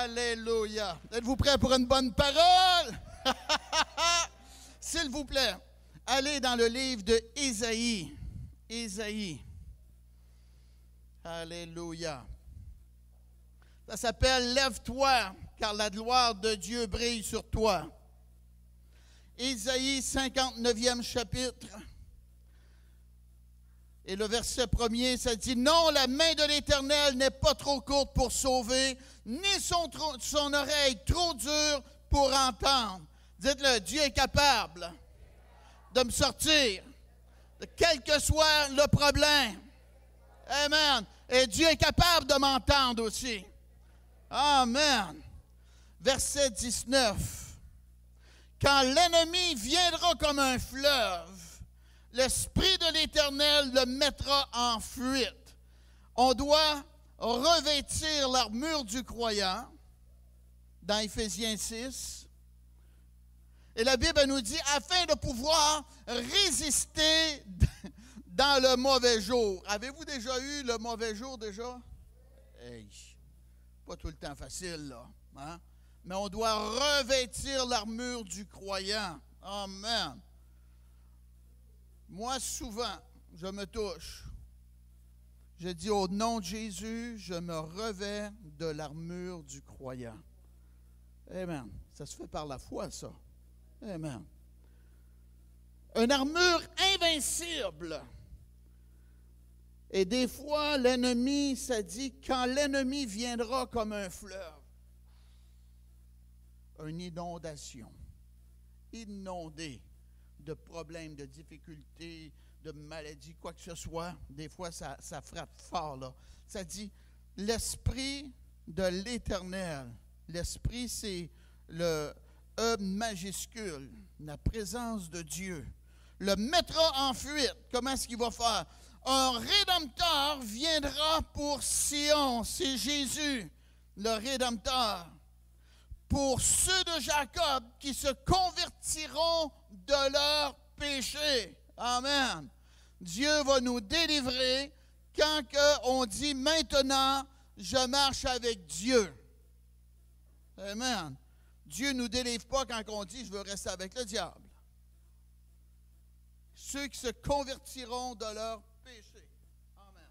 Alléluia. Êtes-vous prêts pour une bonne parole? S'il vous plaît, allez dans le livre de Ésaïe. Ésaïe. Alléluia. Ça s'appelle « Lève-toi, car la gloire de Dieu brille sur toi ». Ésaïe 59e chapitre. Et le verset 1er, ça dit « Non, la main de l'Éternel n'est pas trop courte pour sauver, ni son oreille trop dure pour entendre. » Dites-le, Dieu est capable de me sortir, de quel que soit le problème. Amen. Et Dieu est capable de m'entendre aussi. Amen. Verset 19. « Quand l'ennemi viendra comme un fleuve, l'Esprit de l'Éternel le mettra en fuite. » On doit revêtir l'armure du croyant dans Éphésiens 6. Et la Bible nous dit, afin de pouvoir résister dans le mauvais jour. Avez-vous déjà eu le mauvais jour déjà? Hey, pas tout le temps facile, là. Hein? Mais on doit revêtir l'armure du croyant. Amen. Moi, souvent, je me touche. Je dis au nom de Jésus, je me revêts de l'armure du croyant. Amen. Ça se fait par la foi, ça. Amen. Une armure invincible. Et des fois, l'ennemi, ça dit, quand l'ennemi viendra comme un fleuve, une inondation, inondé de problèmes, de difficultés, de maladies, quoi que ce soit. Des fois, ça frappe fort, là. Ça dit, l'Esprit de l'Éternel. L'Esprit, c'est le E majuscule, la présence de Dieu. Le mettra en fuite. Comment est-ce qu'il va faire? Un Rédempteur viendra pour Sion. C'est Jésus, le Rédempteur. Pour ceux de Jacob qui se convertiront de leurs péchés. Amen. Dieu va nous délivrer quand on dit maintenant, je marche avec Dieu. Amen. Dieu ne nous délivre pas quand on dit, je veux rester avec le diable. Ceux qui se convertiront de leurs péchés. Amen.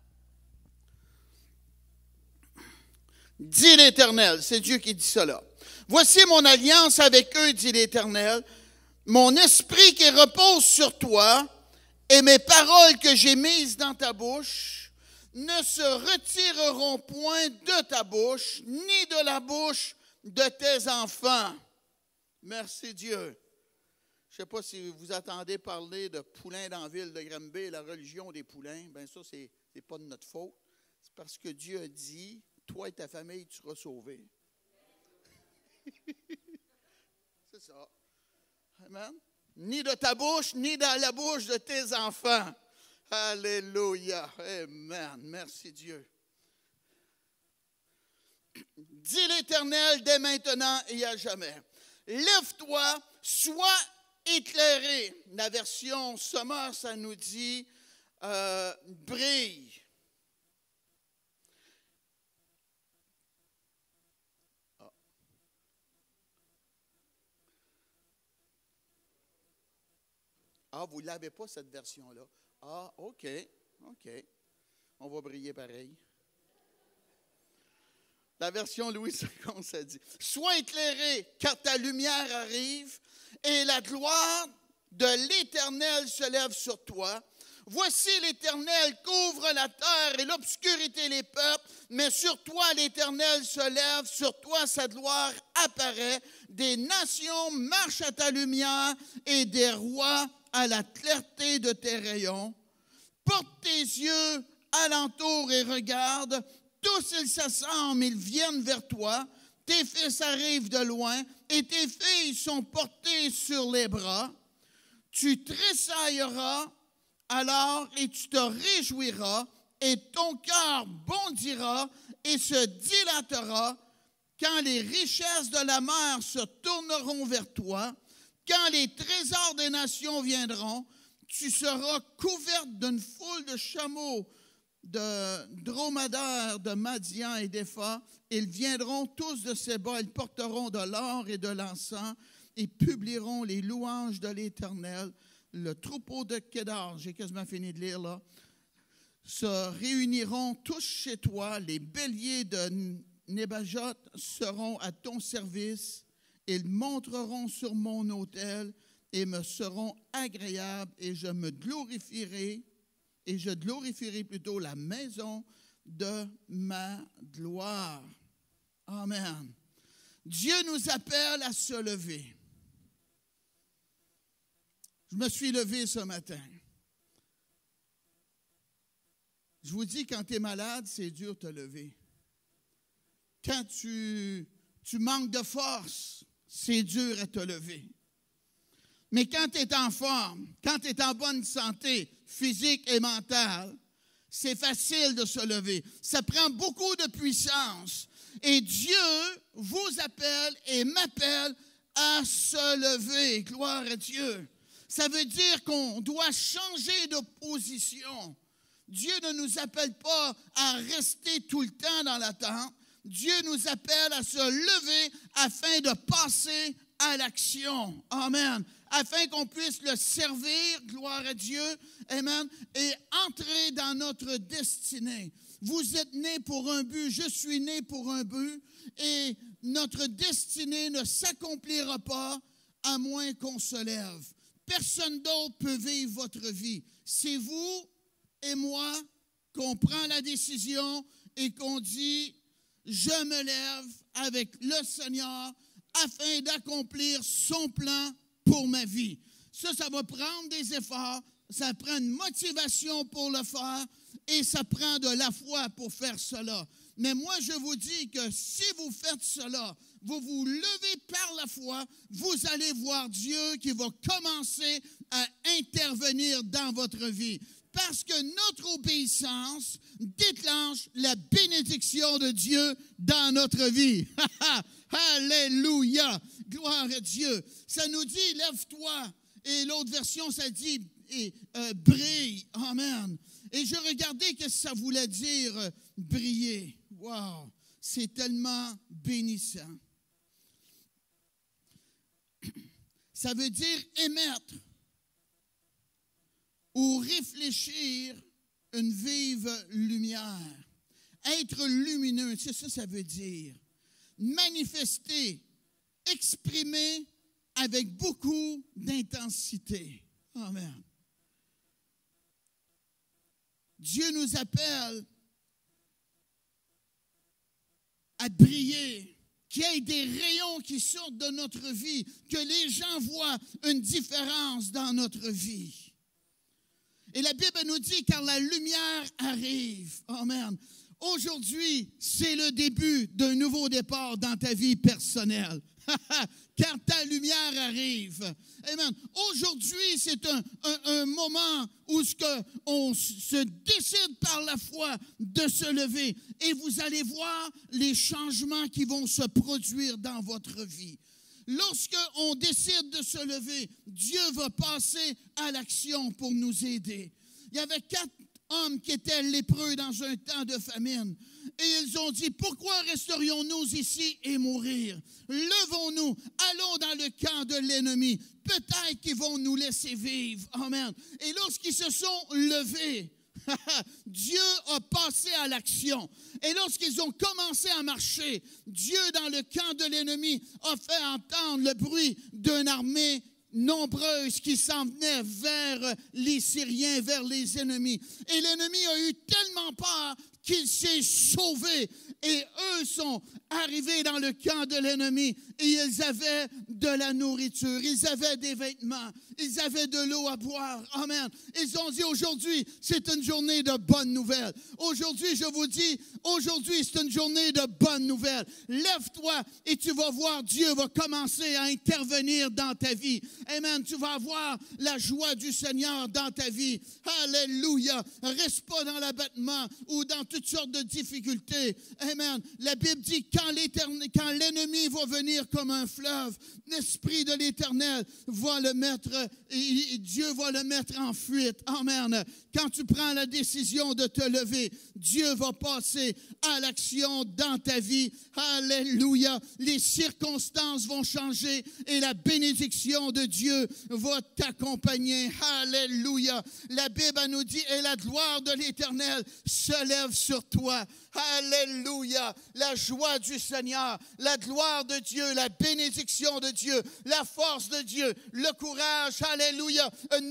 Dit l'Éternel, c'est Dieu qui dit cela. Voici mon alliance avec eux, dit l'Éternel, mon esprit qui repose sur toi et mes paroles que j'ai mises dans ta bouche ne se retireront point de ta bouche, ni de la bouche de tes enfants. Merci Dieu. Je ne sais pas si vous attendez parler de poulains dans la ville de Granby, la religion des poulains. Bien ça, c'est pas de notre faute. C'est parce que Dieu a dit, toi et ta famille, tu seras sauvés. C'est ça. Amen. Ni de ta bouche, ni dans la bouche de tes enfants. Alléluia. Amen. Merci Dieu. Dis l'Éternel dès maintenant et à jamais. Lève-toi, sois éclairé. La version Sommer, ça nous dit brille. Ah, vous ne l'avez pas, cette version-là. Ah, OK. On va briller pareil. La version Louis II, ça dit, « Sois éclairé, car ta lumière arrive, et la gloire de l'Éternel se lève sur toi. Voici l'Éternel couvre la terre et l'obscurité les peuples, mais sur toi l'Éternel se lève, sur toi sa gloire apparaît. Des nations marchent à ta lumière, et des rois à la clarté de tes rayons. Porte tes yeux alentour et regarde. Tous ils s'assemblent, ils viennent vers toi. Tes fils arrivent de loin et tes filles sont portées sur les bras. Tu tressailleras alors et tu te réjouiras et ton cœur bondira et se dilatera quand les richesses de la mer se tourneront vers toi. Quand les trésors des nations viendront, tu seras couverte d'une foule de chameaux de dromadaires de Madian et d'Épha. Ils viendront tous de Séba, ils porteront de l'or et de l'encens et publieront les louanges de l'Éternel. Le troupeau de Kédar, j'ai quasiment fini de lire là, se réuniront tous chez toi. Les béliers de Nébajot seront à ton service. Ils monteront sur mon autel et me seront agréables et je glorifierai plutôt la maison de ma gloire. Amen. Dieu nous appelle à se lever. Je me suis levé ce matin. Je vous dis, quand tu es malade, c'est dur de te lever. Quand tu manques de force, c'est dur à te lever. Mais quand tu es en forme, quand tu es en bonne santé physique et mentale, c'est facile de se lever. Ça prend beaucoup de puissance. Et Dieu vous appelle et m'appelle à se lever. Gloire à Dieu. Ça veut dire qu'on doit changer de position. Dieu ne nous appelle pas à rester tout le temps dans l'attente. Dieu nous appelle à se lever afin de passer à l'action. Amen. Afin qu'on puisse le servir, gloire à Dieu, amen, et entrer dans notre destinée. Vous êtes nés pour un but, je suis né pour un but, et notre destinée ne s'accomplira pas à moins qu'on se lève. Personne d'autre peut vivre votre vie. C'est vous et moi qu'on prend la décision et qu'on dit, je me lève avec le Seigneur afin d'accomplir son plan pour ma vie. Ça va prendre des efforts, ça prend une motivation pour le faire et ça prend de la foi pour faire cela. Mais moi, je vous dis que si vous faites cela, vous vous levez par la foi, vous allez voir Dieu qui va commencer à intervenir dans votre vie. Parce que notre obéissance déclenche la bénédiction de Dieu dans notre vie. Alléluia! Gloire à Dieu. Ça nous dit, lève-toi. Et l'autre version, ça dit, brille. Amen. Et je regardais que ça voulait dire briller. Wow! C'est tellement bénissant. Ça veut dire émettre ou réfléchir une vive lumière. Être lumineux, c'est ça que ça veut dire. Manifester, exprimer avec beaucoup d'intensité. Amen. Dieu nous appelle à briller, qu'il y ait des rayons qui sortent de notre vie, que les gens voient une différence dans notre vie. Et la Bible nous dit, car la lumière arrive. Amen. Aujourd'hui, c'est le début d'un nouveau départ dans ta vie personnelle. Car ta lumière arrive. Amen. Aujourd'hui, c'est un moment où on se décide par la foi de se lever. Et vous allez voir les changements qui vont se produire dans votre vie. Lorsqu'on décide de se lever, Dieu va passer à l'action pour nous aider. Il y avait 4 hommes qui étaient lépreux dans un temps de famine. Et ils ont dit, pourquoi resterions-nous ici et mourir? Levons-nous, allons dans le camp de l'ennemi. Peut-être qu'ils vont nous laisser vivre. Amen. Et lorsqu'ils se sont levés, Dieu a passé à l'action. Et lorsqu'ils ont commencé à marcher, Dieu, dans le camp de l'ennemi, a fait entendre le bruit d'une armée nombreuse qui s'en venait vers les Syriens, vers les ennemis. Et l'ennemi a eu tellement peur qu'il s'est sauvé. Et eux sont arrivés dans le camp de l'ennemi et ils avaient de la nourriture, ils avaient des vêtements, ils avaient de l'eau à boire. Amen. Ils ont dit aujourd'hui, c'est une journée de bonnes nouvelles. Aujourd'hui, je vous dis, aujourd'hui, c'est une journée de bonnes nouvelles. Lève-toi et tu vas voir Dieu va commencer à intervenir dans ta vie. Amen. Tu vas avoir la joie du Seigneur dans ta vie. Alléluia. Reste pas dans l'abattement ou dans toutes sortes de difficultés. Amen. La Bible dit quand l'ennemi va venir comme un fleuve, l'Esprit de l'Éternel va le mettre, Dieu va le mettre en fuite. Amen. Quand tu prends la décision de te lever, Dieu va passer à l'action dans ta vie. Alléluia. Les circonstances vont changer et la bénédiction de Dieu va t'accompagner. Alléluia. La Bible nous dit, et la gloire de l'Éternel se lève sur toi. Alléluia. La joie du Seigneur, la gloire de Dieu, la bénédiction de Dieu, la force de Dieu, le courage. Alléluia. Une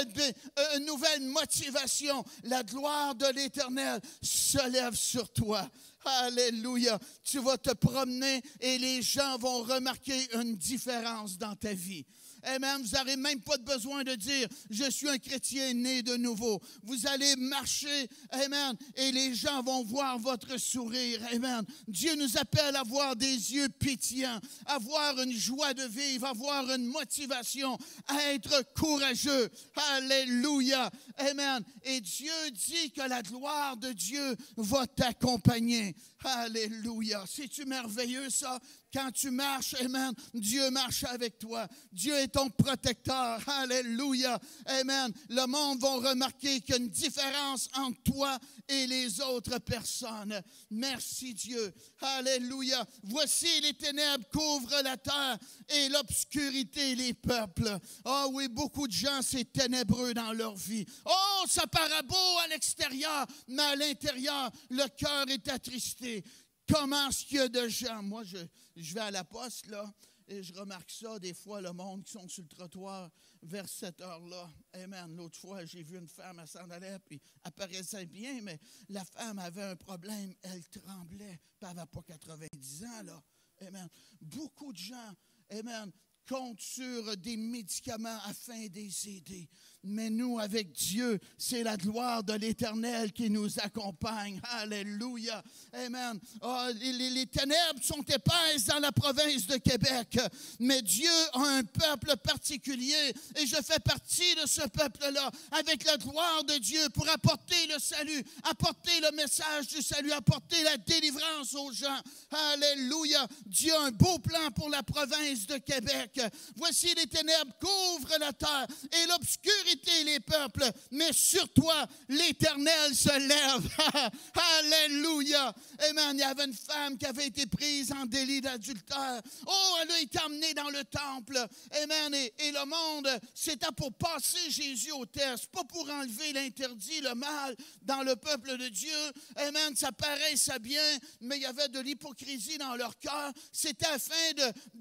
nouvelle motivation. La gloire de l'Éternel se lève sur toi. Alléluia. Tu vas te promener et les gens vont remarquer une différence dans ta vie. Amen. Vous n'aurez même pas besoin de dire, je suis un chrétien né de nouveau. Vous allez marcher, amen, et les gens vont voir votre sourire, amen. Dieu nous appelle à avoir des yeux pétillants, à avoir une joie de vivre, à avoir une motivation, à être courageux. Alléluia, amen. Et Dieu dit que la gloire de Dieu va t'accompagner. Alléluia. C'est-tu merveilleux ça? Quand tu marches, amen, Dieu marche avec toi. Dieu est ton protecteur. Alléluia. Amen. Le monde va remarquer qu'il y a une différence entre toi et les autres personnes. Merci Dieu. Alléluia. Voici les ténèbres couvrent la terre et l'obscurité les peuples. Ah oui, beaucoup de gens, c'est ténébreux dans leur vie. Oh, ça paraît beau à l'extérieur, mais à l'intérieur, le cœur est attristé. Comment est-ce qu'il y a de gens? Moi, je vais à la poste, là, et je remarque ça, des fois, le monde qui sont sur le trottoir vers cette heure-là. Amen. L'autre fois, j'ai vu une femme, elle s'en allait, puis elle paraissait bien, mais la femme avait un problème, elle tremblait, puis elle n'avait pas 90 ans, là. Amen. Beaucoup de gens, amen, comptent sur des médicaments afin de les aider. Mais nous, avec Dieu, c'est la gloire de l'Éternel qui nous accompagne. Alléluia. Amen. Oh, les ténèbres sont épaisses dans la province de Québec, mais Dieu a un peuple particulier et je fais partie de ce peuple-là avec la gloire de Dieu pour apporter le salut, apporter le message du salut, apporter la délivrance aux gens. Alléluia. Dieu a un beau plan pour la province de Québec. Voici les ténèbres couvrent la terre et l'obscurité les peuples, mais sur toi, l'Éternel se lève. Alléluia. Amen. Il y avait une femme qui avait été prise en délit d'adultère. Oh, elle a été emmenée dans le temple. Amen. Et le monde, c'était pour passer Jésus au test, pas pour enlever l'interdit, le mal dans le peuple de Dieu. Amen. Ça paraissait bien, mais il y avait de l'hypocrisie dans leur cœur. C'était afin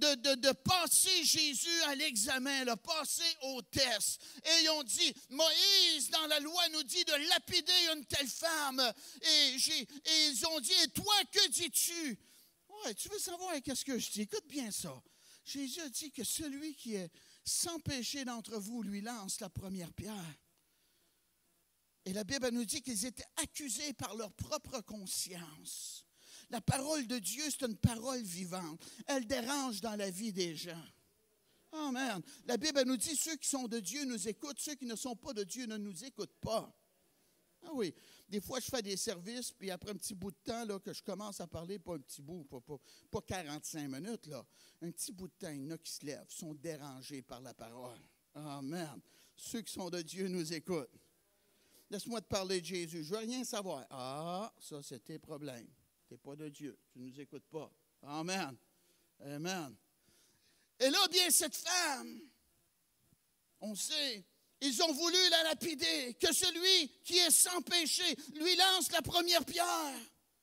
de passer Jésus à l'examen, le passer au test. Et ils ont dit, Moïse, dans la loi, nous dit de lapider une telle femme. Et ils ont dit, et toi, que dis-tu? Ouais, tu veux savoir qu'est-ce que je dis? Écoute bien ça. Jésus a dit que celui qui est sans péché d'entre vous lui lance la première pierre. Et la Bible nous dit qu'ils étaient accusés par leur propre conscience. La parole de Dieu, c'est une parole vivante. Elle dérange dans la vie des gens. Amen. La Bible nous dit, ceux qui sont de Dieu nous écoutent, ceux qui ne sont pas de Dieu ne nous écoutent pas. Ah oui, des fois je fais des services, puis après un petit bout de temps, là, que je commence à parler, pas un petit bout, pas 45 minutes, là, un petit bout de temps, il y en a qui se lèvent, sont dérangés par la parole. Amen. Ceux qui sont de Dieu nous écoutent. Laisse-moi te parler de Jésus, je ne veux rien savoir. Ah, ça c'est tes problèmes. Tu n'es pas de Dieu, tu ne nous écoutes pas. Amen. Amen. Et là, bien, cette femme, on sait, ils ont voulu la lapider, que celui qui est sans péché lui lance la première pierre.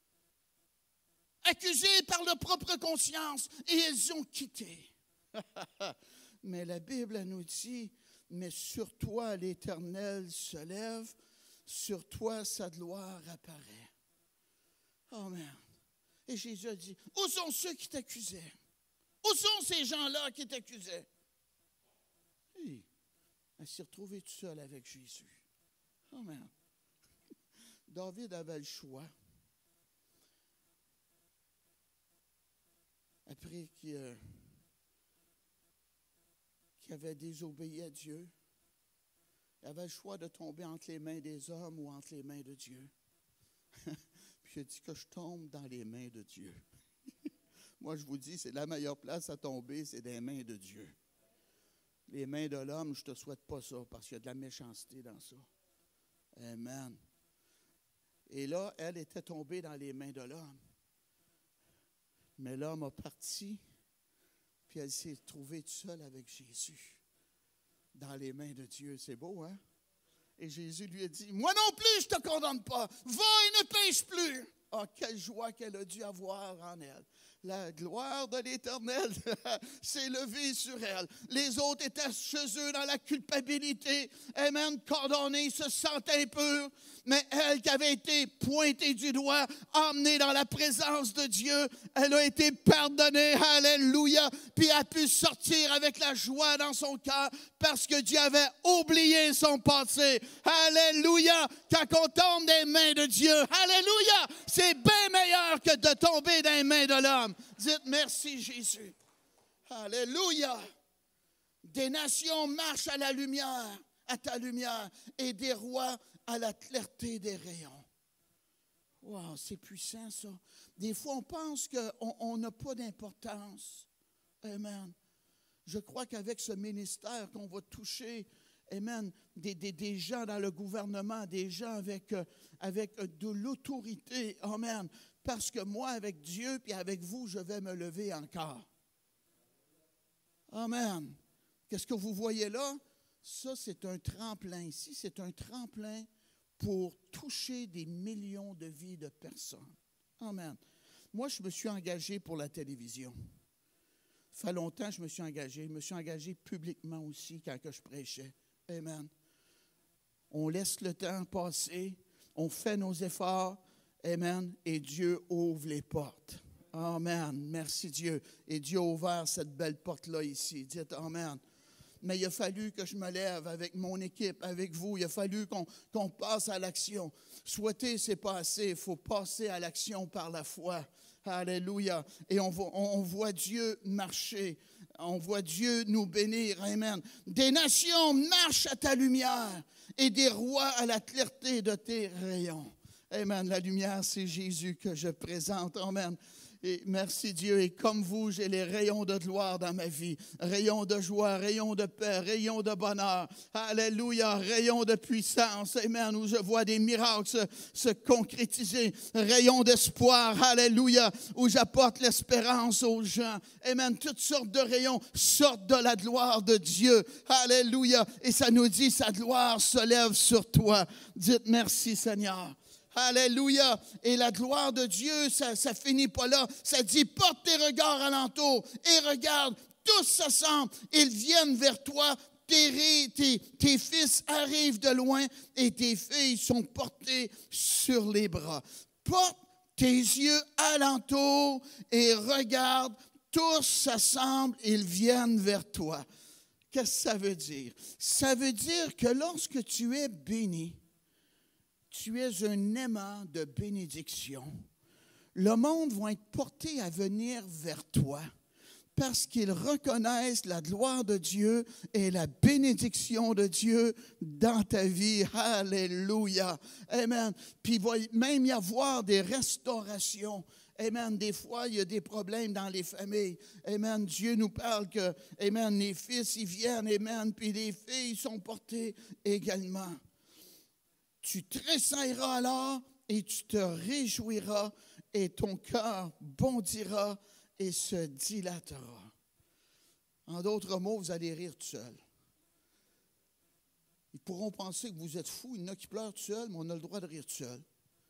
Accusés par leur propre conscience, et ils ont quitté. Mais la Bible nous dit, mais sur toi l'Éternel se lève, sur toi sa gloire apparaît. Amen. Et Jésus a dit, où sont ceux qui t'accusaient? Où sont ces gens-là qui t'accusaient? Oui, elle s'est retrouvée toute seule avec Jésus. Amen. David avait le choix. Après qu'il avait désobéi à Dieu, il avait le choix de tomber entre les mains des hommes ou entre les mains de Dieu. Puis il a dit que je tombe dans les mains de Dieu. Moi, je vous dis, c'est la meilleure place à tomber, c'est des mains de Dieu. Les mains de l'homme, je ne te souhaite pas ça, parce qu'il y a de la méchanceté dans ça. Amen. Et là, elle était tombée dans les mains de l'homme. Mais l'homme a parti, puis elle s'est trouvée toute seule avec Jésus. Dans les mains de Dieu. C'est beau, hein? Et Jésus lui a dit, moi non plus, je ne te condamne pas. Va et ne pêche plus. Ah, quelle joie qu'elle a dû avoir en elle. La gloire de l'Éternel s'est levée sur elle. Les autres étaient chez eux dans la culpabilité. Amen, condamnés, se sentaient impurs. Mais elle qui avait été pointée du doigt, emmenée dans la présence de Dieu, elle a été pardonnée. Alléluia. Puis elle a pu sortir avec la joie dans son cœur parce que Dieu avait oublié son passé. Alléluia. Quand on tombe des mains de Dieu, alléluia, c'est bien meilleur que de tomber dans les mains de l'homme. Dites merci Jésus. Alléluia. Des nations marchent à la lumière, à ta lumière, et des rois à la clarté des rayons. Wow, c'est puissant ça. Des fois, on pense qu'on n'a pas d'importance. Amen. Je crois qu'avec ce ministère qu'on va toucher, amen, des gens dans le gouvernement, des gens avec de l'autorité. Amen. Parce que moi, avec Dieu puis avec vous, je vais me lever encore. Amen. Qu'est-ce que vous voyez là? Ça, c'est un tremplin. Ici, c'est un tremplin pour toucher des millions de vies de personnes. Amen. Moi, je me suis engagé pour la télévision. Ça fait longtemps que je me suis engagé. Je me suis engagé publiquement aussi quand je prêchais. Amen. On laisse le temps passer. On fait nos efforts. Amen. Et Dieu ouvre les portes. Amen. Merci Dieu. Et Dieu a ouvert cette belle porte-là ici. Dites Amen. Mais il a fallu que je me lève avec mon équipe, avec vous. Il a fallu qu'on passe à l'action. Souhaiter, c'est pas assez. Il faut passer à l'action par la foi. Alléluia. Et on voit Dieu marcher. On voit Dieu nous bénir. Amen. Des nations marchent à ta lumière et des rois à la clarté de tes rayons. Amen. La lumière, c'est Jésus que je présente. Amen. Et merci Dieu. Et comme vous, j'ai les rayons de gloire dans ma vie. Rayons de joie, rayons de paix, rayons de bonheur. Alléluia. Rayons de puissance. Amen. Où je vois des miracles se concrétiser. Rayons d'espoir. Alléluia. Où j'apporte l'espérance aux gens. Amen. Toutes sortes de rayons sortent de la gloire de Dieu. Alléluia. Et ça nous dit, sa gloire se lève sur toi. Dites merci Seigneur. Alléluia. Et la gloire de Dieu, ça finit pas là. Ça dit, porte tes regards alentour et regarde, tous s'assemblent. Ils viennent vers toi. Tes fils arrivent de loin et tes filles sont portées sur les bras. Porte tes yeux alentour et regarde, tous s'assemblent, ils viennent vers toi. Qu'est-ce que ça veut dire? Ça veut dire que lorsque tu es béni, tu es un aimant de bénédiction. Le monde va être porté à venir vers toi parce qu'ils reconnaissent la gloire de Dieu et la bénédiction de Dieu dans ta vie. Alléluia. Amen. Puis il va même y avoir des restaurations. Amen. Des fois, il y a des problèmes dans les familles. Amen. Dieu nous parle que, amen, les fils, ils viennent. Amen. Puis les filles sont portées également. Tu tressailleras alors et tu te réjouiras et ton cœur bondira et se dilatera. En d'autres mots, vous allez rire tout seul. Ils pourront penser que vous êtes fous. Il y en a qui pleurent tout seul, mais on a le droit de rire tout seul.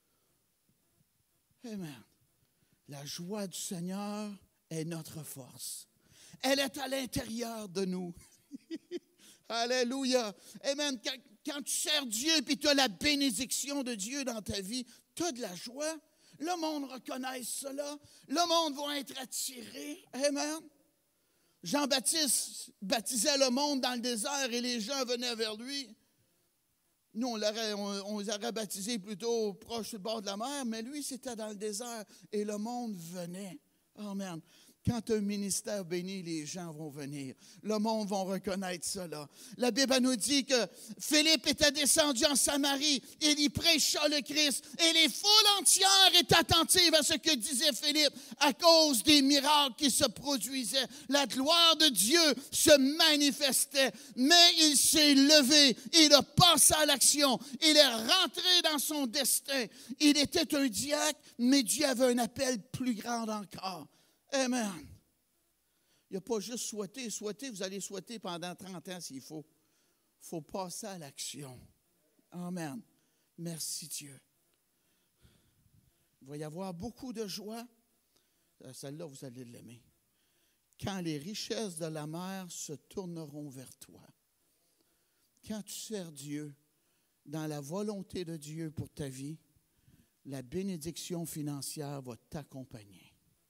Amen. La joie du Seigneur est notre force. Elle est à l'intérieur de nous. Alléluia. Amen. Quand tu sers Dieu et tu as la bénédiction de Dieu dans ta vie, tu as de la joie. Le monde reconnaît cela. Le monde va être attiré. Amen. Jean-Baptiste baptisait le monde dans le désert et les gens venaient vers lui. Nous, on les aurait baptisés plutôt proche du bord de la mer, mais lui, c'était dans le désert et le monde venait. Amen. Quand un ministère béni, les gens vont venir. Le monde va reconnaître cela. La Bible nous dit que Philippe était descendu en Samarie. Il y prêcha le Christ. Et les foules entières étaient attentives à ce que disait Philippe à cause des miracles qui se produisaient. La gloire de Dieu se manifestait. Mais il s'est levé. Il a passé à l'action. Il est rentré dans son destin. Il était un diacre, mais Dieu avait un appel plus grand encore. Amen. Il n'a pas juste souhaité. Souhaiter, vous allez souhaiter pendant 30 ans s'il faut. Il faut passer à l'action. Amen. Merci Dieu. Il va y avoir beaucoup de joie. Celle-là, vous allez l'aimer. Quand les richesses de la mer se tourneront vers toi. Quand tu sers Dieu dans la volonté de Dieu pour ta vie, la bénédiction financière va t'accompagner.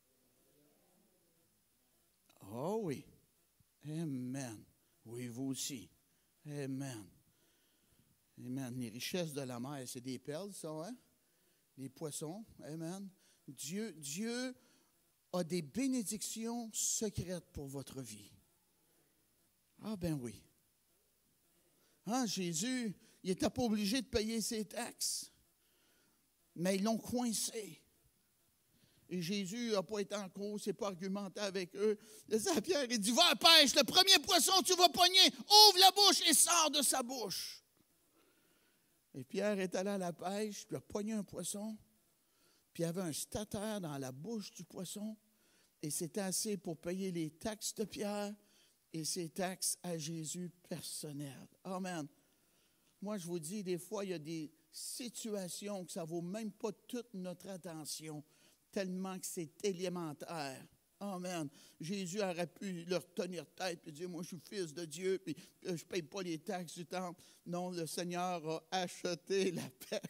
Oh oui. Amen. Oui, vous aussi. Amen. Amen. Les richesses de la mer, c'est des perles, ça, hein? Les poissons. Amen. Dieu a des bénédictions secrètes pour votre vie. Ah ben oui. Ah, Jésus, il n'était pas obligé de payer ses taxes, mais ils l'ont coincé. Et Jésus n'a pas été en cause, il n'a pas argumenté avec eux. Il dit à Pierre, il dit, va à la pêche, le premier poisson que tu vas pogner, ouvre la bouche et sors de sa bouche. Et Pierre est allé à la pêche, puis il a pogné un poisson, puis il y avait un statère dans la bouche du poisson, et c'était assez pour payer les taxes de Pierre et ses taxes à Jésus personnelles. Amen. Moi, je vous dis, des fois, il y a des situations que ça ne vaut même pas toute notre attention, tellement que c'est élémentaire. Amen. Jésus aurait pu leur tenir tête et dire, moi, je suis fils de Dieu, puis je ne paye pas les taxes du temple. Non, le Seigneur a acheté la paix.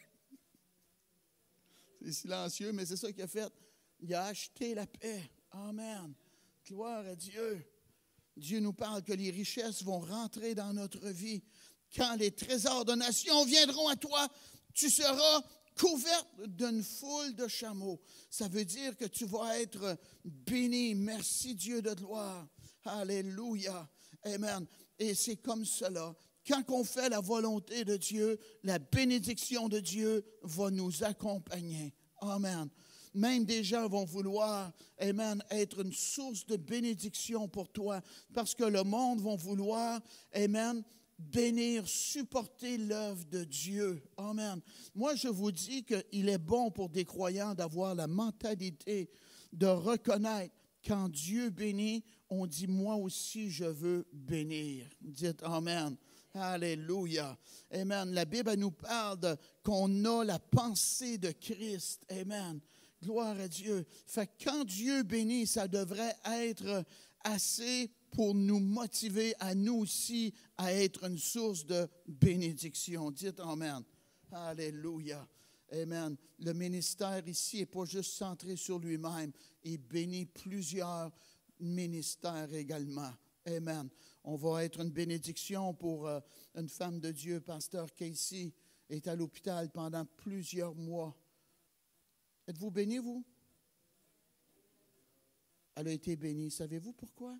C'est silencieux, mais c'est ça qu'il a fait. Il a acheté la paix. Amen. Gloire à Dieu. Dieu nous parle que les richesses vont rentrer dans notre vie. Quand les trésors de nations viendront à toi, tu seras couverte d'une foule de chameaux. Ça veut dire que tu vas être béni. Merci Dieu de gloire. Alléluia. Amen. Et c'est comme cela. Quand on fait la volonté de Dieu, la bénédiction de Dieu va nous accompagner. Amen. Même des gens vont vouloir, amen, être une source de bénédiction pour toi, parce que le monde va vouloir, amen, bénir, supporter l'œuvre de Dieu. Amen. Moi, je vous dis qu'il est bon pour des croyants d'avoir la mentalité de reconnaître quand Dieu bénit, on dit, moi aussi, je veux bénir. Dites Amen. Alléluia. Amen. La Bible elle nous parle qu'on a la pensée de Christ. Amen. Gloire à Dieu. Fait que quand Dieu bénit, ça devrait être assez pour nous motiver à nous aussi à être une source de bénédiction. Dites Amen. Alléluia. Amen. Le ministère ici n'est pas juste centré sur lui-même. Il bénit plusieurs ministères également. Amen. On va être une bénédiction pour une femme de Dieu, pasteur Casey, est à l'hôpital pendant plusieurs mois. Êtes-vous béni, vous? Elle a été bénie. Savez-vous pourquoi?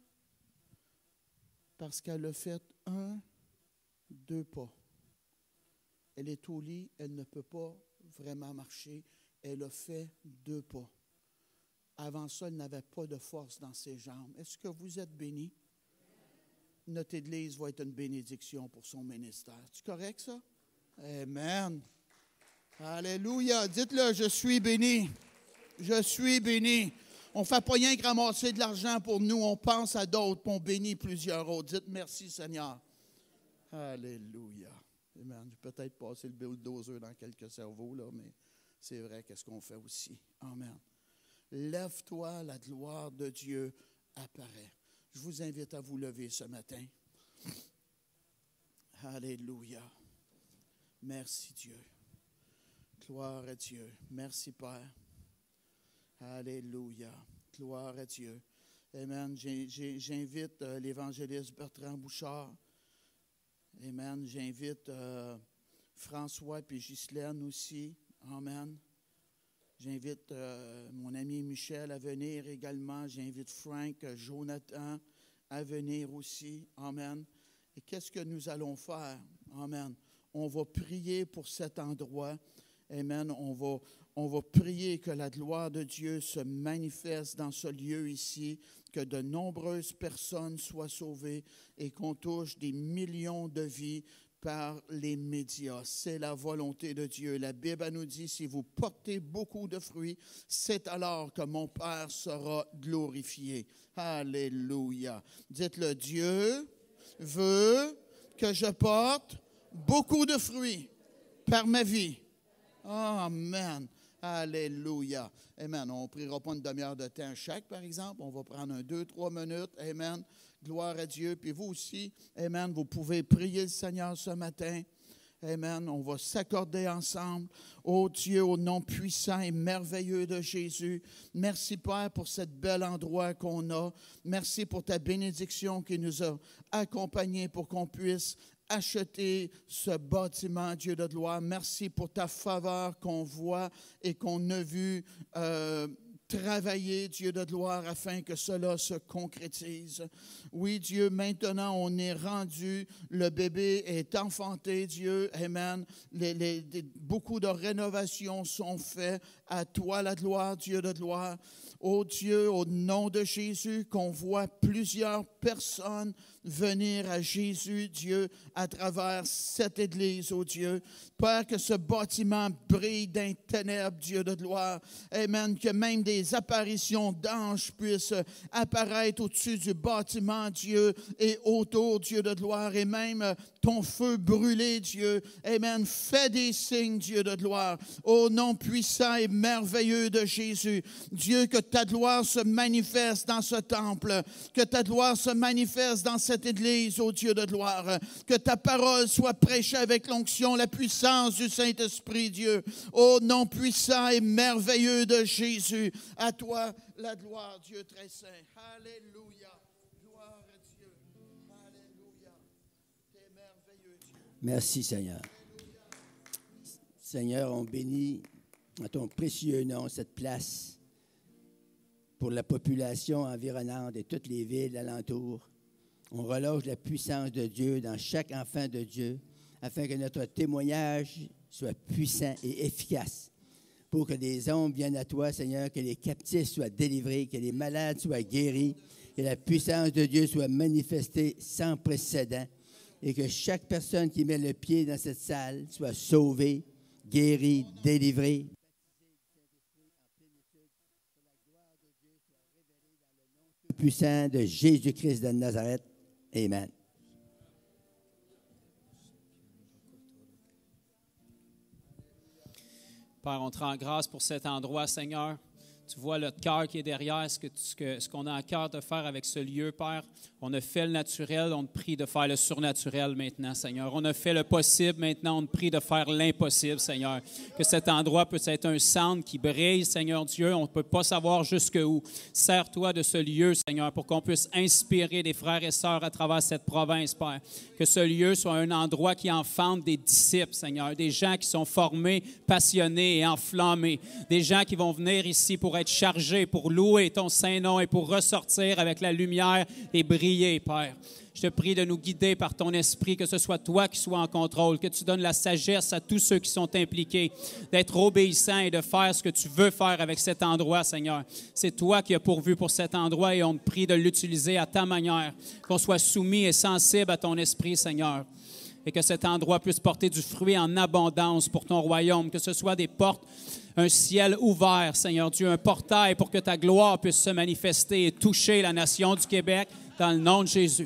Parce qu'elle a fait 2 pas. Elle est au lit, elle ne peut pas vraiment marcher. Elle a fait 2 pas. Avant ça, elle n'avait pas de force dans ses jambes. Est-ce que vous êtes béni? Notre Église va être une bénédiction pour son ministère. C'est correct, ça? Amen. Alléluia. Dites-le, je suis béni. Je suis béni. On ne fait pas rien que ramasser de l'argent pour nous. On pense à d'autres, puis on bénit plusieurs autres. Dites merci, Seigneur. Alléluia. Amen. Je vais peut-être passer le bulldozer dans quelques cerveaux, là, mais c'est vrai qu'est-ce qu'on fait aussi. Amen. Lève-toi, la gloire de Dieu apparaît. Je vous invite à vous lever ce matin. Alléluia. Merci Dieu. Gloire à Dieu. Merci Père. Alléluia. Gloire à Dieu. Amen. J'invite l'évangéliste Bertrand Bouchard. Amen. J'invite François et Ghislaine aussi. Amen. J'invite mon ami Michel à venir également. J'invite Frank, Jonathan à venir aussi. Amen. Et qu'est-ce que nous allons faire? Amen. On va prier pour cet endroit. Amen. On va prier que la gloire de Dieu se manifeste dans ce lieu ici, que de nombreuses personnes soient sauvées et qu'on touche des millions de vies par les médias. C'est la volonté de Dieu. La Bible nous dit, si vous portez beaucoup de fruits, c'est alors que mon Père sera glorifié. Alléluia. Dites-le, Dieu veut que je porte beaucoup de fruits par ma vie. Amen. Alléluia. Amen. On ne priera pas une demi-heure de temps chaque, par exemple. On va prendre 2-3 minutes. Amen. Gloire à Dieu. Puis vous aussi, amen, vous pouvez prier le Seigneur ce matin. Amen. On va s'accorder ensemble. Oh Dieu, au nom puissant et merveilleux de Jésus, merci Père pour ce bel endroit qu'on a. Merci pour ta bénédiction qui nous a accompagnés pour qu'on puisse acheter ce bâtiment, Dieu de gloire. Merci pour ta faveur qu'on voit et qu'on a vu travailler, Dieu de gloire, afin que cela se concrétise. Oui, Dieu, maintenant, on est rendu, le bébé est enfanté, Dieu, amen. Beaucoup de rénovations sont faites. À toi la gloire, Dieu de gloire. Oh Dieu, au nom de Jésus, qu'on voit plusieurs personnes venir à Jésus, Dieu, à travers cette Église, oh Dieu. Père, que ce bâtiment brille d'un ténèbre, Dieu de gloire. Amen. Que même des apparitions d'anges puissent apparaître au-dessus du bâtiment, Dieu, et autour, Dieu de gloire. Et même ton feu brûlé, Dieu. Amen. Fais des signes, Dieu de gloire. Au nom puissant et merveilleux de Jésus. Dieu, que ta gloire se manifeste dans ce temple. Que ta gloire se manifeste dans cette Église, ô Dieu de gloire. Que ta parole soit prêchée avec l'onction, la puissance du Saint-Esprit, Dieu. Au nom puissant et merveilleux de Jésus. À toi la gloire, Dieu très saint. Alléluia. Gloire à Dieu. Alléluia. T'es merveilleux, Dieu. Merci, Seigneur. Seigneur, on bénit en ton précieux nom cette place pour la population environnante et toutes les villes alentours. On relâche la puissance de Dieu dans chaque enfant de Dieu afin que notre témoignage soit puissant et efficace pour que des hommes viennent à toi, Seigneur, que les captifs soient délivrés, que les malades soient guéris, que la puissance de Dieu soit manifestée sans précédent et que chaque personne qui met le pied dans cette salle soit sauvée, guérie, délivrée. Puissant de Jésus-Christ de Nazareth. Amen. Père, on te rend grâce pour cet endroit, Seigneur. Tu vois notre cœur qui est derrière, ce qu'on a à cœur de faire avec ce lieu, Père. On a fait le naturel, on te prie de faire le surnaturel maintenant, Seigneur. On a fait le possible, maintenant on te prie de faire l'impossible, Seigneur. Que cet endroit puisse être un centre qui brille, Seigneur Dieu. On ne peut pas savoir jusqu'où. Sers-toi de ce lieu, Seigneur, pour qu'on puisse inspirer des frères et sœurs à travers cette province, Père. Que ce lieu soit un endroit qui enfante des disciples, Seigneur. Des gens qui sont formés, passionnés et enflammés. Des gens qui vont venir ici pour être chargés, pour louer ton Saint-Nom et pour ressortir avec la lumière et briller, Père. Je te prie de nous guider par ton esprit, que ce soit toi qui sois en contrôle, que tu donnes la sagesse à tous ceux qui sont impliqués, d'être obéissants et de faire ce que tu veux faire avec cet endroit, Seigneur. C'est toi qui as pourvu pour cet endroit et on te prie de l'utiliser à ta manière, qu'on soit soumis et sensible à ton esprit, Seigneur. Et que cet endroit puisse porter du fruit en abondance pour ton royaume, que ce soit des portes, un ciel ouvert, Seigneur Dieu, un portail pour que ta gloire puisse se manifester et toucher la nation du Québec dans le nom de Jésus.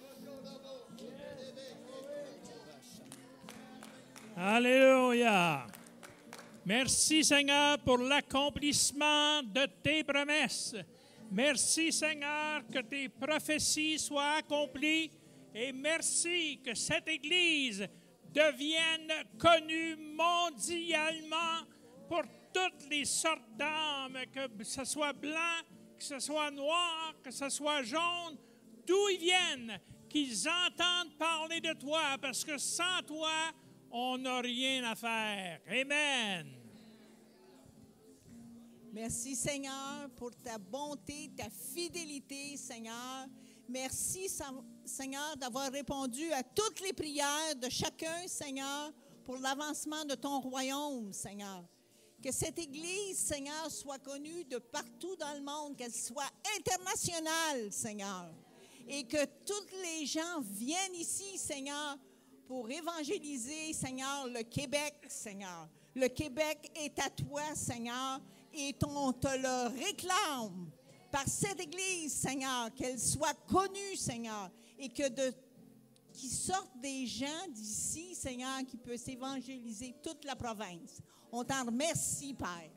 Alléluia. Merci, Seigneur, pour l'accomplissement de tes promesses. Merci, Seigneur, que tes prophéties soient accomplies. Et merci que cette Église devienne connue mondialement pour toutes les sortes d'âmes, que ce soit blanc, que ce soit noir, que ce soit jaune, d'où ils viennent, qu'ils entendent parler de toi, parce que sans toi, on n'a rien à faire. Amen. Merci, Seigneur, pour ta bonté, ta fidélité, Seigneur. Merci, Seigneur, d'avoir répondu à toutes les prières de chacun, Seigneur, pour l'avancement de ton royaume, Seigneur. Que cette Église, Seigneur, soit connue de partout dans le monde, qu'elle soit internationale, Seigneur. Et que tous les gens viennent ici, Seigneur, pour évangéliser, Seigneur, le Québec, Seigneur. Le Québec est à toi, Seigneur, et on te le réclame par cette Église, Seigneur, qu'elle soit connue, Seigneur, et que qu'il sortent des gens d'ici, Seigneur, qui peuvent évangéliser toute la province. On t'en remercie, Père.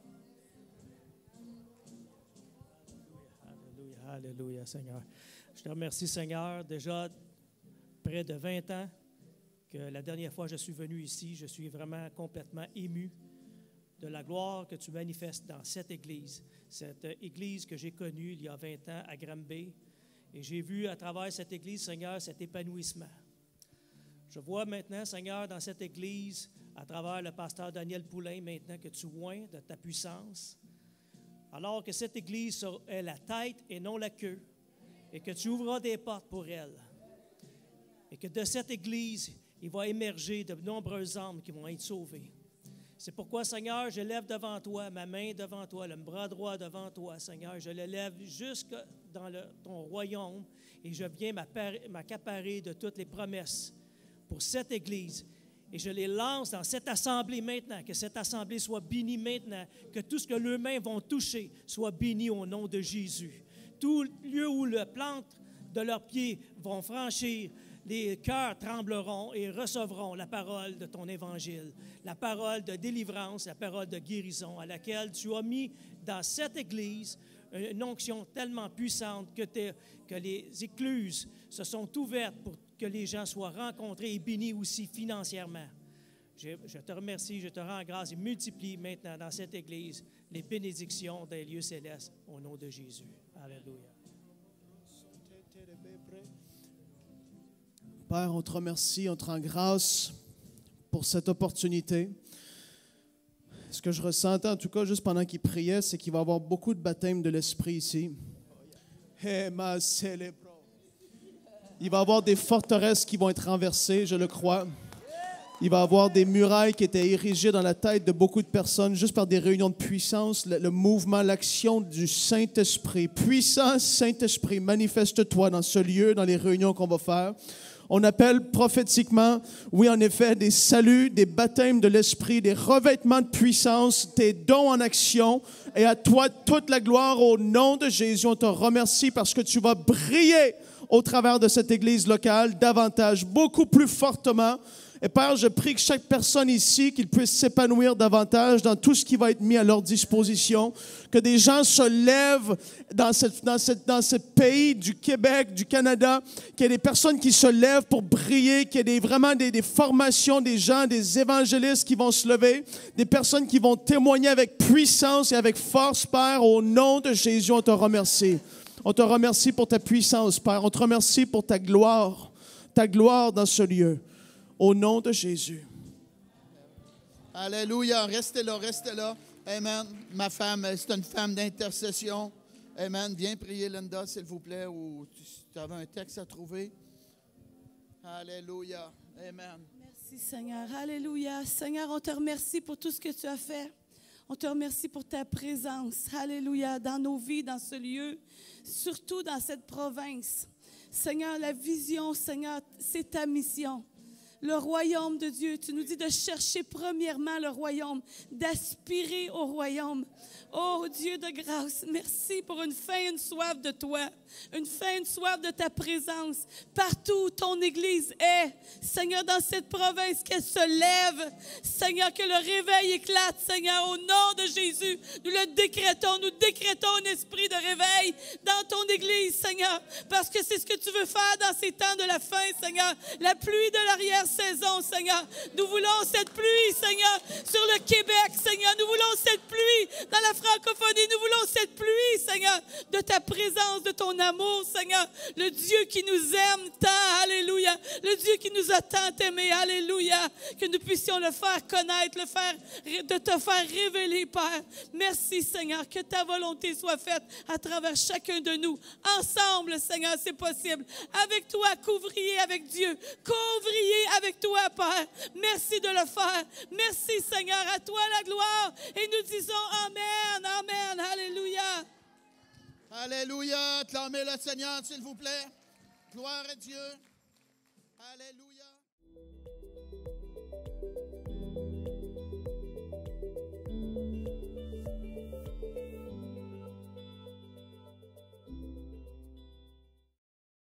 Alléluia, alléluia, Seigneur. Je te remercie, Seigneur, déjà près de 20 ans que la dernière fois que je suis venu ici, je suis vraiment complètement ému de la gloire que tu manifestes dans cette Église que j'ai connue il y a 20 ans à Granby. Et j'ai vu à travers cette Église, Seigneur, cet épanouissement. Je vois maintenant, Seigneur, dans cette Église, à travers le pasteur Daniel Poulain, maintenant que tu oins de ta puissance, alors que cette Église est la tête et non la queue, et que tu ouvras des portes pour elle, et que de cette Église, il va émerger de nombreuses âmes qui vont être sauvées. C'est pourquoi, Seigneur, je lève devant toi, ma main devant toi, le bras droit devant toi, Seigneur. Je le lève jusque dans ton royaume et je viens m'accaparer de toutes les promesses pour cette Église. Et je les lance dans cette assemblée maintenant, que cette assemblée soit bénie maintenant, que tout ce que leurs mains vont toucher soit béni au nom de Jésus. Tout lieu où le plante de leurs pieds vont franchir, les cœurs trembleront et recevront la parole de ton évangile, la parole de délivrance, la parole de guérison à laquelle tu as mis dans cette Église une onction tellement puissante que les écluses se sont ouvertes pour que les gens soient rencontrés et bénis aussi financièrement. Je te remercie, je te rends grâce et multiplie maintenant dans cette Église les bénédictions des lieux célestes au nom de Jésus. Alléluia. Père, on te remercie, on te rend grâce pour cette opportunité. Ce que je ressentais, en tout cas, juste pendant qu'il priait, c'est qu'il va y avoir beaucoup de baptême de l'Esprit ici. Il va y avoir des forteresses qui vont être renversées, je le crois. Il va y avoir des murailles qui étaient érigées dans la tête de beaucoup de personnes juste par des réunions de puissance, le mouvement, l'action du Saint-Esprit. Puissant Saint-Esprit, manifeste-toi dans ce lieu, dans les réunions qu'on va faire. On appelle prophétiquement, oui, en effet, des saluts, des baptêmes de l'Esprit, des revêtements de puissance, tes dons en action. Et à toi, toute la gloire au nom de Jésus. On te remercie parce que tu vas briller au travers de cette Église locale davantage, beaucoup plus fortement. Et Père, je prie que chaque personne ici, qu'il puisse s'épanouir davantage dans tout ce qui va être mis à leur disposition, que des gens se lèvent dans ce pays du Québec, du Canada, qu'il y ait des personnes qui se lèvent pour briller, qu'il y ait vraiment des formations, des gens, des évangélistes qui vont se lever, des personnes qui vont témoigner avec puissance et avec force, Père, au nom de Jésus, on te remercie. On te remercie pour ta puissance, Père. On te remercie pour ta gloire dans ce lieu. Au nom de Jésus. Alléluia. Restez là, restez là. Amen. Ma femme, c'est une femme d'intercession. Amen. Viens prier, Linda, s'il vous plaît, ou tu avais un texte à trouver. Alléluia. Amen. Merci, Seigneur. Alléluia. Seigneur, on te remercie pour tout ce que tu as fait. On te remercie pour ta présence. Alléluia. Dans nos vies, dans ce lieu, surtout dans cette province. Seigneur, la vision, Seigneur, c'est ta mission. Le royaume de Dieu, tu nous dis de chercher premièrement le royaume, d'aspirer au royaume. Oh Dieu de grâce, merci pour une faim, une soif de toi, une faim, une soif de ta présence. Partout où ton Église est, Seigneur, dans cette province, qu'elle se lève. Seigneur, que le réveil éclate, Seigneur, au nom de Jésus. Nous le décrétons, nous décrétons un esprit de réveil dans ton Église, Seigneur, parce que c'est ce que tu veux faire dans ces temps de la fin, Seigneur. La pluie de l'arrière saison, Seigneur. Nous voulons cette pluie, Seigneur, sur le Québec, Seigneur. Nous voulons cette pluie dans la francophonie. Nous voulons cette pluie, Seigneur, de ta présence, de ton amour, Seigneur. Le Dieu qui nous aime tant, alléluia. Le Dieu qui nous a tant aimés, alléluia. Que nous puissions le faire connaître, de te faire révéler, Père. Merci, Seigneur, que ta volonté soit faite à travers chacun de nous. Ensemble, Seigneur, c'est possible. Avec toi, couvrier avec Dieu. Couvrier avec toi, Père. Merci de le faire. Merci, Seigneur, à toi la gloire. Et nous disons Amen, Amen, alléluia. Alléluia. Acclamez le Seigneur, s'il vous plaît. Gloire à Dieu. Alléluia.